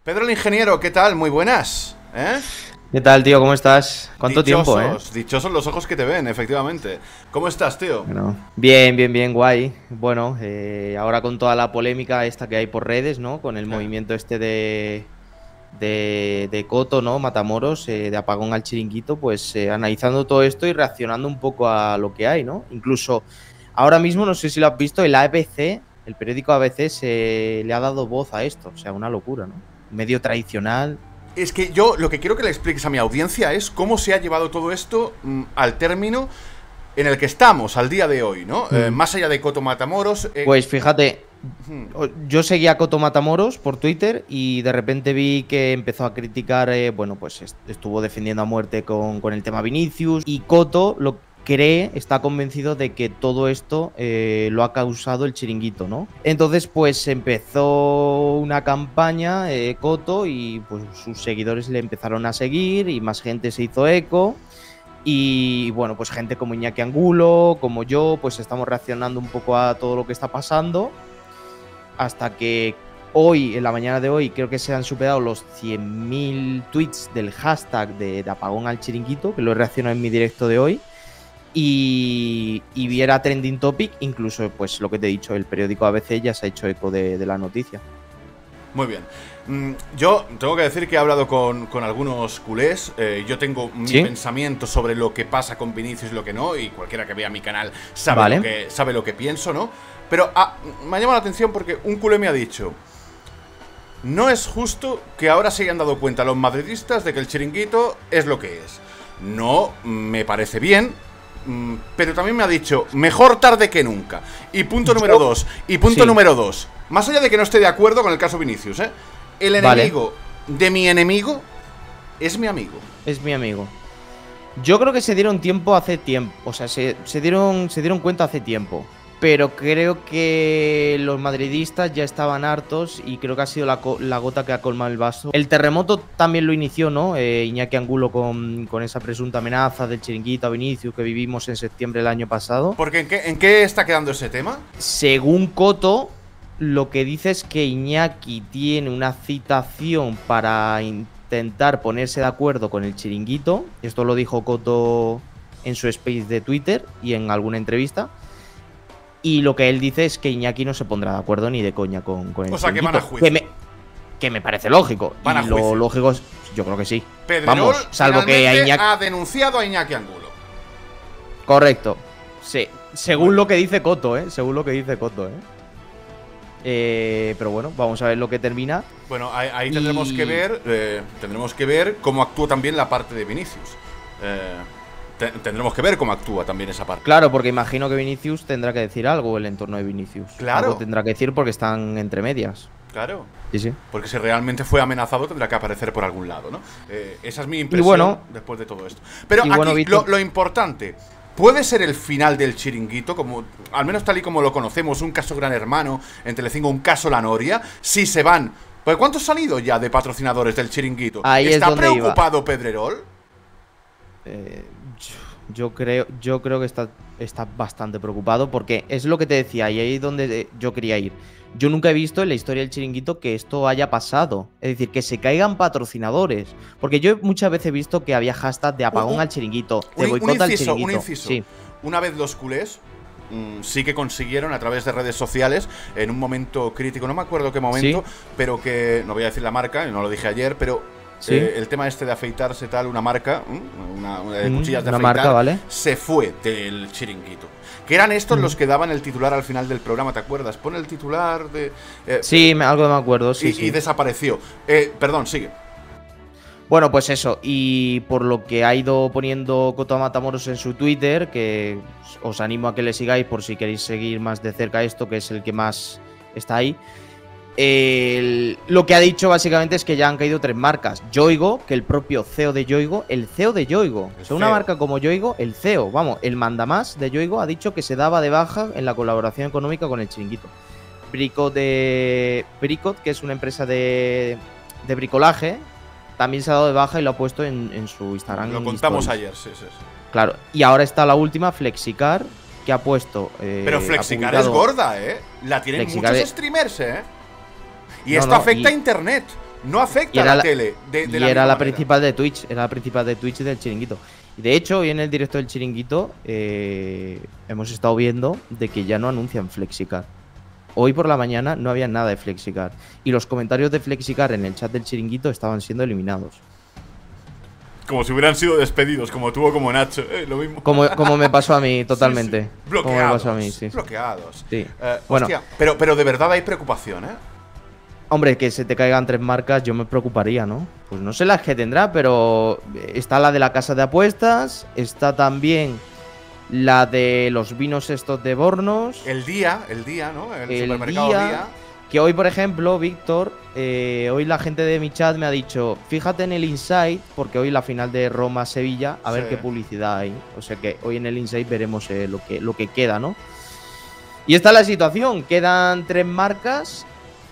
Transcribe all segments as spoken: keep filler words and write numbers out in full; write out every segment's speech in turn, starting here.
Pedro el ingeniero, ¿qué tal? Muy buenas, ¿eh? ¿Qué tal, tío? ¿Cómo estás? ¿Cuánto dichosos, tiempo, eh? Dichosos los ojos que te ven, efectivamente. ¿Cómo estás, tío? Bueno, bien, bien, bien, guay. Bueno, eh, ahora con toda la polémica esta que hay por redes, ¿no? Con el Yeah. movimiento este de, de, de Coto, ¿no? Matamoros, eh, de apagón al chiringuito, pues eh, analizando todo esto y reaccionando un poco a lo que hay, ¿no? Incluso ahora mismo, no sé si lo has visto, el A B C, el periódico A B C, se le ha dado voz a esto. O sea, una locura, ¿no? Medio tradicional. Es que yo lo que quiero que le expliques a mi audiencia es cómo se ha llevado todo esto mm, al término en el que estamos, al día de hoy, ¿no? Mm. Eh, más allá de Coto Matamoros... Eh... Pues fíjate, yo seguía a Coto Matamoros por Twitter y de repente vi que empezó a criticar, eh, bueno, pues estuvo defendiendo a muerte con, con el tema Vinicius, y Coto lo cree, está convencido de que todo esto eh, lo ha causado el chiringuito, ¿no? Entonces, pues empezó una campaña, eh, Coto, y pues sus seguidores le empezaron a seguir y más gente se hizo eco. Y bueno, pues gente como Iñaki Angulo, como yo, pues estamos reaccionando un poco a todo lo que está pasando. Hasta que hoy, en la mañana de hoy, creo que se han superado los cien mil tweets del hashtag de, de apagón al chiringuito, que lo he reaccionado en mi directo de hoy. Y, y viera trending topic, incluso pues lo que te he dicho, el periódico A B C ya se ha hecho eco de, de la noticia. Muy bien. Mm, yo tengo que decir que he hablado con, con algunos culés. Eh, yo tengo mi ¿Sí? pensamiento sobre lo que pasa con Vinicius y lo que no. Y cualquiera que vea mi canal sabe, vale. lo, que, sabe lo que pienso, ¿no? Pero ah, me ha llamado la atención porque un culé me ha dicho: no es justo que ahora se hayan dado cuenta los madridistas de que el chiringuito es lo que es. No me parece bien. Pero también me ha dicho, mejor tarde que nunca. Y punto número dos. Y punto sí. número dos. Más allá de que no esté de acuerdo con el caso Vinicius, ¿eh? El enemigo vale. de mi enemigo es mi amigo. Es mi amigo. Yo creo que se dieron tiempo hace tiempo. O sea, se, se, dieron, se dieron cuenta hace tiempo. Pero creo que los madridistas ya estaban hartos y creo que ha sido la, la gota que ha colmado el vaso. El terremoto también lo inició, ¿no? Eh, Iñaki Angulo con, con esa presunta amenaza del chiringuito a Vinicius que vivimos en septiembre del año pasado. ¿Porque en qué, en qué está quedando ese tema? Según Coto, lo que dice es que Iñaki tiene una citación para intentar ponerse de acuerdo con el chiringuito. Esto lo dijo Coto en su space de Twitter y en alguna entrevista. Y lo que él dice es que Iñaki no se pondrá de acuerdo ni de coña con, con el O sea, chiringuito, que van a juicio. Que me, que me parece lógico. Van a y lo juicio. lógico es, yo creo que sí. Pedrerol Vamos, salvo que a Iñaki... ha denunciado a Iñaki Angulo. Correcto. Sí. Según bueno. lo que dice Coto, ¿eh? Según lo que dice Coto, ¿eh? Eh, pero bueno, vamos a ver lo que termina. Bueno, ahí, ahí y... tendremos que ver eh, tendremos que ver cómo actúa también la parte de Vinicius. Eh... Tendremos que ver cómo actúa también esa parte. Claro, porque imagino que Vinicius tendrá que decir algo, el entorno de Vinicius. Claro. Algo tendrá que decir porque están entre medias. Claro. Sí, sí. Porque si realmente fue amenazado tendrá que aparecer por algún lado, ¿no? Eh, esa es mi impresión bueno, después de todo esto. Pero aquí bueno, lo, lo importante, ¿puede ser el final del chiringuito? Como, al menos tal y como lo conocemos, un caso Gran Hermano, en Telecinco un caso La Noria. Si se van... ¿Pues cuántos han ido ya de patrocinadores del chiringuito? Ahí ¿Está es donde preocupado iba. Pedrerol? Eh... Yo creo, yo creo que está, está bastante preocupado porque es lo que te decía y ahí es donde yo quería ir. Yo nunca he visto en la historia del chiringuito que esto haya pasado. Es decir, que se caigan patrocinadores. Porque yo muchas veces he visto que había hashtag de apagón uh, uh, al chiringuito, de boicot al chiringuito. Un inciso. Sí. Una vez los culés mmm, sí que consiguieron a través de redes sociales, en un momento crítico, no me acuerdo qué momento, sí. pero que, no voy a decir la marca, no lo dije ayer, pero... ¿Sí? Eh, el tema este de afeitarse tal, una marca, una, una de cuchillas de una afeitar, marca, ¿vale? se fue del chiringuito. Que eran estos mm. los que daban el titular al final del programa, ¿te acuerdas? Pone el titular de... Eh, sí, me, algo me acuerdo, sí y, sí. y desapareció. Eh, perdón, sigue. Bueno, pues eso, y por lo que ha ido poniendo Coto Matamoros en su Twitter, que os animo a que le sigáis por si queréis seguir más de cerca esto, que es el que más está ahí. El, lo que ha dicho básicamente es que ya han caído tres marcas. Yoigo, que el propio C E O de Yoigo, el C E O de Yoigo, o sea, una marca como Yoigo, el C E O, vamos, el mandamás de Yoigo ha dicho que se daba de baja en la colaboración económica con el chiringuito. Bricot de Bricot, que es una empresa de, de bricolaje, también se ha dado de baja y lo ha puesto en, en su Instagram. Lo contamos ayer, sí, sí, sí. Claro, y ahora está la última, Flexicar, que ha puesto... Eh, Pero Flexicar es gorda, ¿eh? La tienen Flexicar muchos es... streamers, ¿eh? Y no, esto no, afecta y... a internet. No afecta Y era a la, la- tele. De, de y la era misma la manera. principal de Twitch, era la principal de Twitch y del Chiringuito. Y de hecho, hoy en el directo del Chiringuito eh, hemos estado viendo de que ya no anuncian FlexiCar. Hoy por la mañana no había nada de FlexiCar. Y los comentarios de FlexiCar en el chat del Chiringuito estaban siendo eliminados. Como si hubieran sido despedidos, como tuvo como Nacho. Eh, lo mismo. Como, como me pasó a mí totalmente. Sí, sí. Como Bloqueados. me pasó a mí, sí. Bloqueados. Sí. Eh, Bueno. hostia, pero, pero de verdad hay preocupación, ¿eh? Hombre, que se te caigan tres marcas, yo me preocuparía, ¿no? Pues no sé las que tendrá, pero está la de la casa de apuestas, está también la de los vinos estos de Bornos. El día, el día, ¿no? El, El supermercado día- día. Que hoy, por ejemplo, Víctor, eh, hoy la gente de mi chat me ha dicho, fíjate en el Insight, porque hoy la final de Roma-Sevilla, a ver Sí. qué publicidad hay. O sea que hoy en el Insight veremos eh, lo, que, lo que queda, ¿no? Y esta es la situación, quedan tres marcas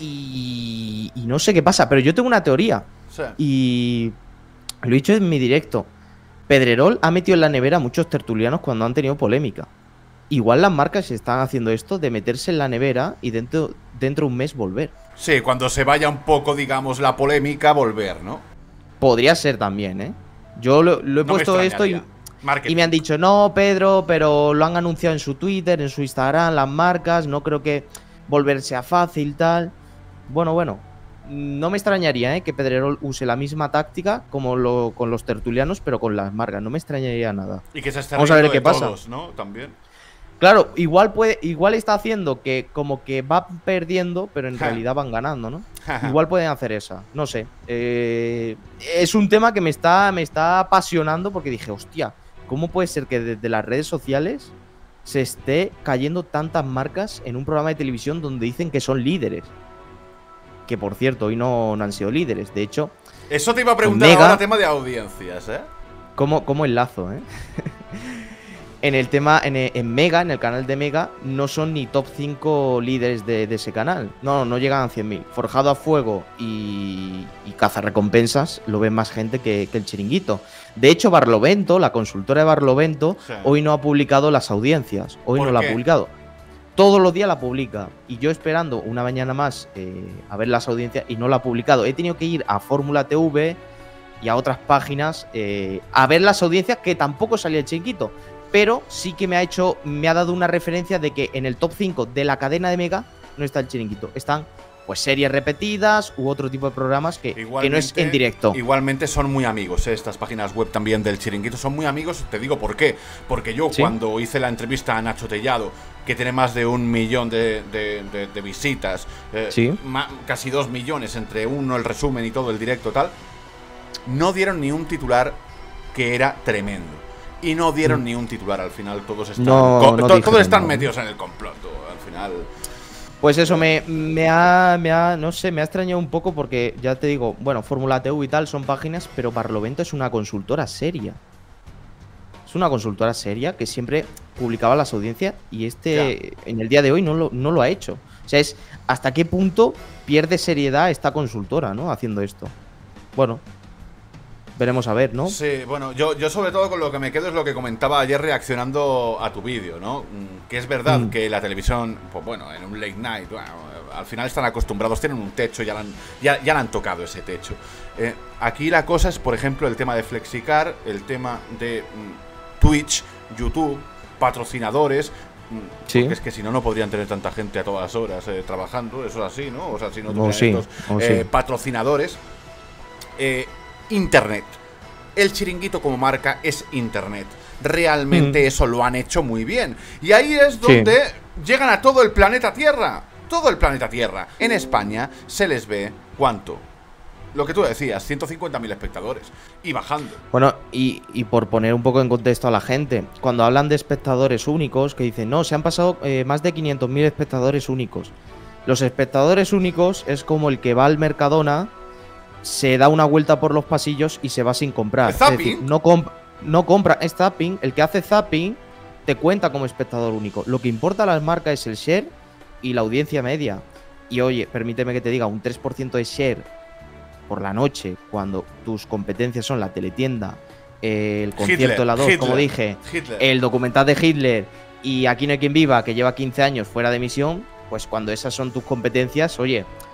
y, y no sé qué pasa, pero yo tengo una teoría. Sí. Y lo he dicho en mi directo. Pedrerol ha metido en la nevera a muchos tertulianos cuando han tenido polémica. Igual las marcas están haciendo esto de meterse en la nevera y dentro, dentro de un mes volver. Sí, cuando se vaya un poco, digamos, la polémica, volver, ¿no? Podría ser también, ¿eh? Yo lo, lo he No me puesto esto y, extrañaría. Marketing. y me han dicho, no, Pedro, pero lo han anunciado en su Twitter, en su Instagram, las marcas, no creo que volver sea fácil, tal. Bueno, bueno, no me extrañaría, ¿eh? Que Pedrerol use la misma táctica como lo, con los tertulianos, pero con las marcas. No me extrañaría nada. Y que se esté Vamos a ver riendo qué de pasa. todos, ¿no? También. Claro, igual puede, igual está haciendo que como que va perdiendo, pero en Ja. realidad van ganando, ¿no? Igual pueden hacer esa, no sé. Eh, es un tema que me está, me está apasionando porque dije, hostia, ¿cómo puede ser que desde las redes sociales se esté cayendo tantas marcas en un programa de televisión donde dicen que son líderes? Que por cierto, hoy no, no han sido líderes. De hecho, Eso te iba a preguntar Mega- ahora, tema de audiencias, ¿eh? ¿cómo, cómo enlazo, eh? En el tema, en, en Mega, en el canal de Mega, no son ni top cinco líderes de, de ese canal. No, no llegan a cien mil. Forjado a Fuego y, y Cazarrecompensas lo ven más gente que, que el Chiringuito. De hecho, Barlovento, la consultora de Barlovento, Sí. hoy no ha publicado las audiencias. Hoy ¿Por no la qué? ha publicado. Todos los días la publica. Y yo esperando una mañana más eh, a ver las audiencias y no la ha publicado. He tenido que ir a Fórmula T V y a otras páginas eh, a ver las audiencias, que tampoco salía el Chiringuito. Pero sí que me ha hecho, me ha dado una referencia de que en el top cinco de la cadena de Mega no está el Chiringuito. Están pues series repetidas u otro tipo de programas que, que no es en directo. Igualmente son muy amigos, ¿eh? Estas páginas web también del Chiringuito son muy amigos. Te digo por qué. Porque yo ¿Sí? cuando hice la entrevista a Nacho Tellado, que tiene más de un millón de, de- de- de visitas, eh, Sí. ma- casi dos millones entre uno, el resumen y todo el directo tal, no dieron ni un titular que era tremendo. Y no dieron Mm. ni un titular, al final todos están, No, co- no to- dijeron todos están nada. metidos en el complot, tú, al final. Pues eso, me, me, ha, me ha, no sé, me ha extrañado un poco porque ya te digo, bueno, Fórmula T V y tal son páginas, pero Barlovento es una consultora seria. Es una consultora seria que siempre publicaba las audiencias y este en el día de hoy no lo, no lo ha hecho. O sea, es hasta qué punto pierde seriedad esta consultora, ¿no? Haciendo esto. Bueno, veremos a ver, ¿no? Sí, bueno, yo, yo sobre todo con lo que me quedo es lo que comentaba ayer reaccionando a tu vídeo, ¿no? Mm, Que es verdad Mm. que la televisión, pues bueno, en un late night, bueno, al final están acostumbrados, tienen un techo, ya le han, ya, ya le han tocado ese techo. Eh, aquí la cosa es, por ejemplo, el tema de FlexiCar, el tema de mm, Twitch, YouTube, patrocinadores. mm, Sí. Porque es que si no, no podrían tener tanta gente a todas horas eh, trabajando, eso es así, ¿no? O sea, si no O tuvieran sí, estos, o eh, sí. patrocinadores. Eh, Internet. El Chiringuito como marca es Internet. Realmente Mm. eso lo han hecho muy bien. Y ahí es donde llegan a todo el planeta Tierra. Todo el planeta Tierra. En España se les ve, ¿cuánto? Lo que tú decías, ciento cincuenta mil espectadores. Y bajando. Bueno, y, y por poner un poco en contexto a la gente, cuando hablan de espectadores únicos, que dicen, no, se han pasado eh, más de quinientos mil espectadores únicos. Los espectadores únicos es como el que va al Mercadona, se da una vuelta por los pasillos y se va sin comprar. ¿El Es zapping? decir, no, comp no compra, es zapping. El que hace zapping te cuenta como espectador único. Lo que importa a las marcas es el share y la audiencia media. Y oye, permíteme que te diga, un tres por ciento de share por la noche, cuando tus competencias son la teletienda, eh, el concierto Hitler, de la dos, Hitler, como dije, Hitler. el documental de Hitler y Aquí no hay quien viva, que lleva quince años fuera de emisión, pues cuando esas son tus competencias, oye,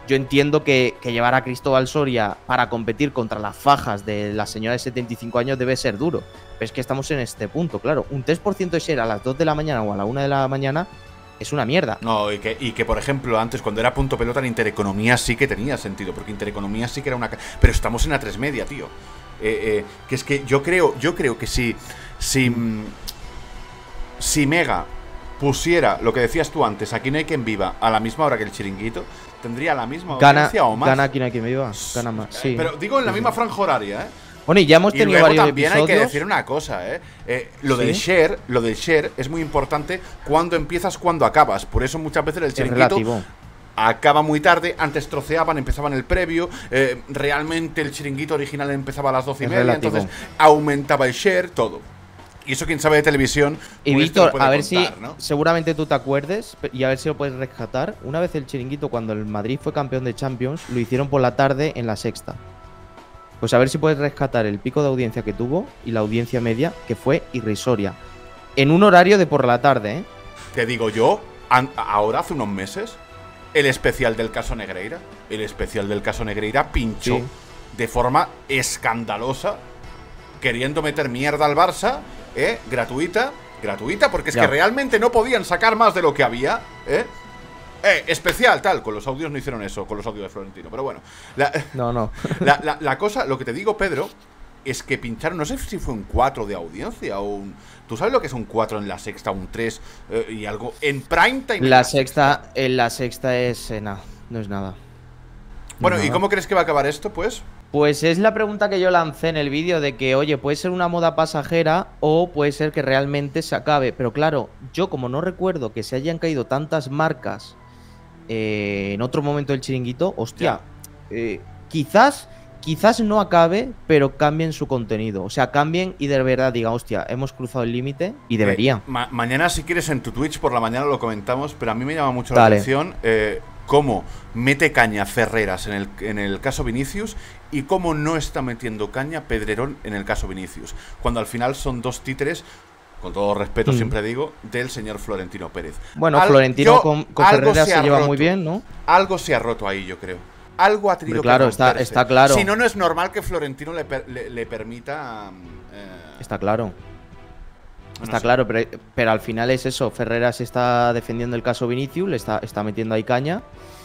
Yo entiendo que, que llevar a Cristóbal Soria para competir contra las fajas de la señora de setenta y cinco años debe ser duro. Pero es que estamos en este punto, claro. Un tres por ciento de share a las dos de la mañana o a la una de la mañana es una mierda. No, y que, y que por ejemplo, antes cuando era punto pelota en Intereconomía sí que tenía sentido, porque Intereconomía sí que era una... Pero estamos en A tres Media, tío. Eh, eh, que es que yo creo, yo creo que si... Si, si Mega pusiera lo que decías tú antes, Aquí no hay quien viva, a la misma hora que el Chiringuito, tendría la misma audiencia gana, o más. Gana Aquí no hay quien viva, gana más, sí. Pero digo en la misma franja horaria, ¿eh? Bueno, y ya hemos y tenido luego varios también episodios. hay que decir una cosa, ¿eh? eh lo ¿Sí? del share, lo del share es muy importante cuando empiezas, cuando acabas. Por eso muchas veces el Chiringuito acaba muy tarde, antes troceaban, empezaban el previo, eh, realmente el Chiringuito original empezaba a las doce y media, relativo. Entonces aumentaba el share, todo. Y eso quien sabe de televisión. Y pues Víctor, a ver contar, si, ¿no? seguramente tú te acuerdes, y a ver si lo puedes rescatar. Una vez el Chiringuito, cuando el Madrid fue campeón de Champions, lo hicieron por la tarde en La Sexta. Pues a ver si puedes rescatar el pico de audiencia que tuvo y la audiencia media, que fue irrisoria. En un horario de por la tarde, ¿eh? Te digo yo, ahora hace unos meses, el especial del caso Negreira, el especial del caso Negreira pinchó sí. de forma escandalosa, queriendo meter mierda al Barça, ¿eh? Gratuita, gratuita, porque es ya. que realmente no podían sacar más de lo que había, ¿eh? Eh, especial, tal, con los audios no hicieron eso, con los audios de Florentino, pero bueno. La, no, no. la, la, la cosa, lo que te digo, Pedro, es que pincharon, no sé si fue un cuatro de audiencia o un... ¿Tú sabes lo que es un cuatro en La Sexta, un tres eh, y algo? En prime time. La, la sexta, sexta, en La Sexta es eh, nada, no es nada. No bueno, es ¿y nada. cómo crees que va a acabar esto, pues? Pues es la pregunta que yo lancé en el vídeo de que, oye, puede ser una moda pasajera o puede ser que realmente se acabe. Pero claro, yo como no recuerdo que se hayan caído tantas marcas eh, en otro momento del Chiringuito, hostia, eh, quizás, quizás no acabe, pero cambien su contenido. O sea, cambien y de verdad digan, hostia, hemos cruzado el límite y debería. Eh, ma mañana, si quieres, en tu Twitch por la mañana lo comentamos, pero a mí me llama mucho Dale. la atención eh, cómo mete caña Ferreras en el, en el caso Vinicius y cómo no está metiendo caña Pedrerol en el caso Vinicius, cuando al final son dos títeres, con todo respeto mm. siempre digo, del señor Florentino Pérez. Bueno, Al Florentino yo, con, con Ferreras se, se lleva roto. muy bien, ¿no? Algo se ha roto ahí, yo creo. Algo ha tenido claro, que está, está claro. Si no, no es normal que Florentino le, per, le, le permita... Eh... Está claro. No está sé. claro, pero, pero al final es eso. Ferreras está defendiendo el caso Vinicius, le está, está metiendo ahí caña.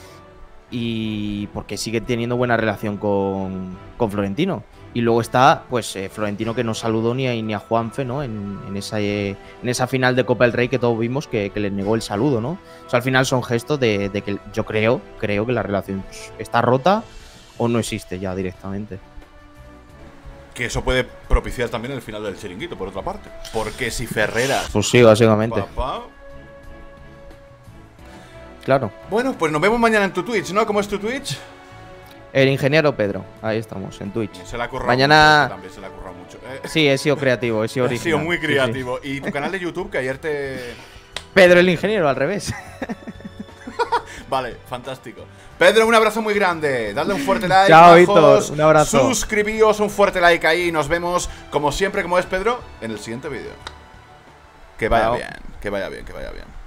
Y porque sigue teniendo buena relación con, con Florentino. Y luego está, pues, eh, Florentino, que no saludó ni a, ni a Juanfe, ¿no? En, en, esa, eh, en esa final de Copa del Rey que todos vimos que, que le negó el saludo, ¿no? O sea, al final son gestos de, de que yo creo, creo que la relación pues, está rota o no existe ya directamente. Que eso puede propiciar también el final del Chiringuito, por otra parte. Porque si Ferreras... Pues sí, básicamente. Papá, claro. Bueno, pues nos vemos mañana en tu Twitch, ¿no? ¿Cómo es tu Twitch? El ingeniero Pedro, ahí estamos, en Twitch. Se la ha currado mañana... mucho, también se la ha currado mucho. Eh, sí, he sido creativo, he sido original. He sido muy creativo. Sí, sí. Y tu canal de YouTube, que ayer te... Pedro el ingeniero, al revés. Vale, fantástico. Pedro, un abrazo muy grande. Dadle un fuerte like. Chao, Víctor. Un abrazo. Suscribíos, un fuerte like ahí. Nos vemos, como siempre, como es Pedro, en el siguiente vídeo. Que vaya Chao. bien, que vaya bien, que vaya bien.